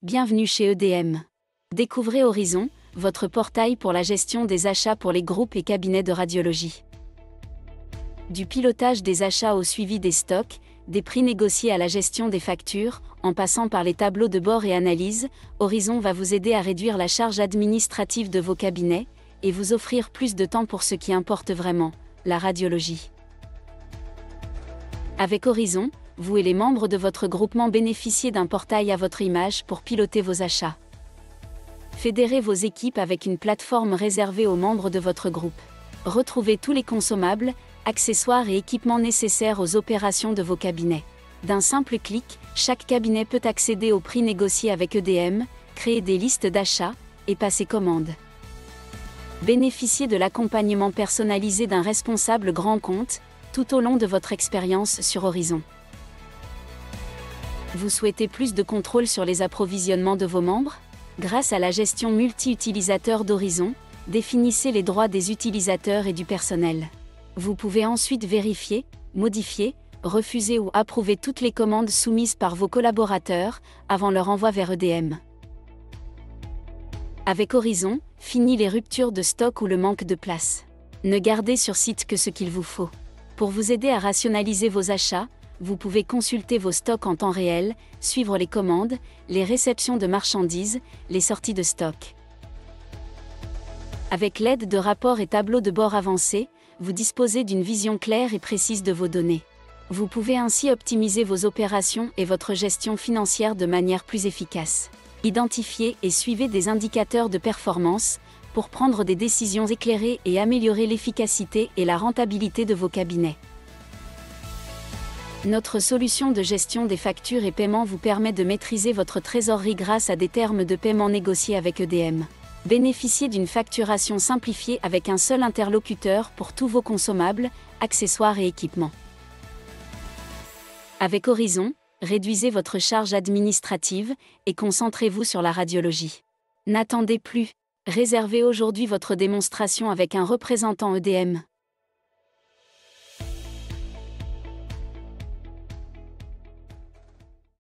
Bienvenue chez EDM. Découvrez Horizon, votre portail pour la gestion des achats pour les groupes et cabinets de radiologie. Du pilotage des achats au suivi des stocks, des prix négociés à la gestion des factures, en passant par les tableaux de bord et analyse, Horizon va vous aider à réduire la charge administrative de vos cabinets et vous offrir plus de temps pour ce qui importe vraiment, la radiologie. Avec Horizon, vous et les membres de votre groupement bénéficiez d'un portail à votre image pour piloter vos achats. Fédérez vos équipes avec une plateforme réservée aux membres de votre groupe. Retrouvez tous les consommables, accessoires et équipements nécessaires aux opérations de vos cabinets. D'un simple clic, chaque cabinet peut accéder aux prix négociés avec EDM, créer des listes d'achats et passer commande. Bénéficiez de l'accompagnement personnalisé d'un responsable grand compte, tout au long de votre expérience sur Horizon. Vous souhaitez plus de contrôle sur les approvisionnements de vos membres ? Grâce à la gestion multi-utilisateur d'Horizon, définissez les droits des utilisateurs et du personnel. Vous pouvez ensuite vérifier, modifier, refuser ou approuver toutes les commandes soumises par vos collaborateurs, avant leur envoi vers EDM. Avec Horizon, fini les ruptures de stock ou le manque de place. Ne gardez sur site que ce qu'il vous faut. Pour vous aider à rationaliser vos achats, vous pouvez consulter vos stocks en temps réel, suivre les commandes, les réceptions de marchandises, les sorties de stock. Avec l'aide de rapports et tableaux de bord avancés, vous disposez d'une vision claire et précise de vos données. Vous pouvez ainsi optimiser vos opérations et votre gestion financière de manière plus efficace. Identifiez et suivez des indicateurs de performance pour prendre des décisions éclairées et améliorer l'efficacité et la rentabilité de vos cabinets. Notre solution de gestion des factures et paiements vous permet de maîtriser votre trésorerie grâce à des termes de paiement négociés avec EDM. Bénéficiez d'une facturation simplifiée avec un seul interlocuteur pour tous vos consommables, accessoires et équipements. Avec Horizon, réduisez votre charge administrative et concentrez-vous sur la radiologie. N'attendez plus. Réservez aujourd'hui votre démonstration avec un représentant EDM.